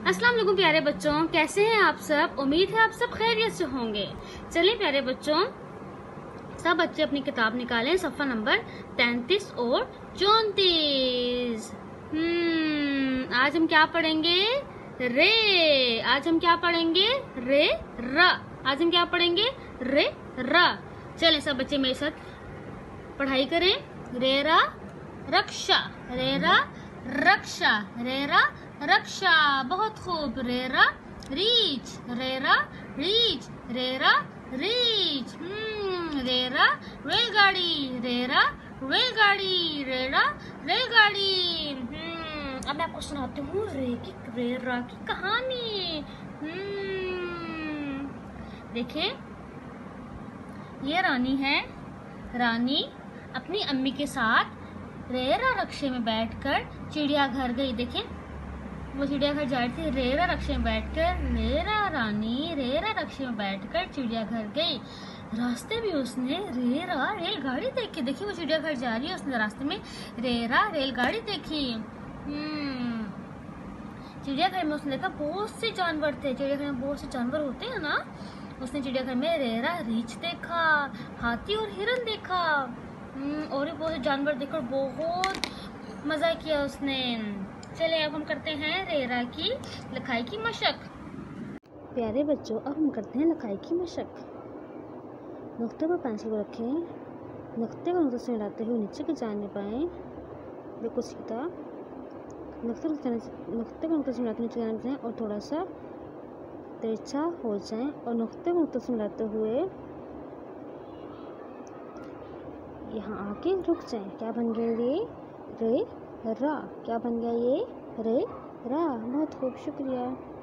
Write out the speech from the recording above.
अस्सलाम वालेकुम प्यारे बच्चों, कैसे हैं आप सब। उम्मीद है आप सब खैरियत से होंगे। चलिए प्यारे बच्चों, सब बच्चे अपनी किताब निकालें, सफ़ा नंबर 33 और 34। आज हम क्या पढ़ेंगे? रे। आज हम क्या पढ़ेंगे? रे र। आज हम क्या पढ़ेंगे? रे र। चलें सब बच्चे मेरे साथ पढ़ाई करें। रेरा रक्षा, रेरा रक्षा, रेरा रक्षा। बहुत खूब। रेरा रीच, रेरा रीच, रेरा रीच। रेरा रेलगाड़ी, रेरा रेलगाड़ी, रेरा रेलगाड़ी। अब मैं आपको सुनाती हूँ रेरा की कहानी। देखें, ये रानी है। रानी अपनी अम्मी के साथ रेरा रक्षे में बैठकर चिड़ियाघर गई। देखें, वो चिड़ियाघर जा रही थी। रेरा रक्षे में बैठकर रेरा रानी रेरा रक्षे में बैठकर चिड़ियाघर गई। रास्ते में उसने रेरा रेलगाड़ी देखी। देखी, वो चिड़ियाघर जा रही है, उसने रास्ते में रेरा रेलगाड़ी देखी। चिड़ियाघर में उसने देखा बहुत से जानवर थे। चिड़ियाघर में बहुत से जानवर होते हैं ना। उसने चिड़ियाघर में रेरा रीछ देखा, हाथी और हिरन देखा, और भी बहुत से जानवर देखकर बहुत मजा किया उसने। चले अब हम करते हैं रेरा की लिखाई की मशक। प्यारे बच्चों, अब हम करते हैं लिखाई की मशक। नुक्ते पर पेंसिल को रखें। नुक्ते को नुक्ते से मिलाते हुए नीचे की जाने पाएं। बिल्कुल सीधा। नुक्ते को नुक्ते से मिलाते नीचे जाने पाएं और थोड़ा सा तिरछा हो जाए। और नुक्ते को नुक्ते से मिलाते हुए यहाँ आके रुक जाए। क्या बन गया ये? रे रा। क्या बन गया ये? रे रा। बहुत खूब, शुक्रिया।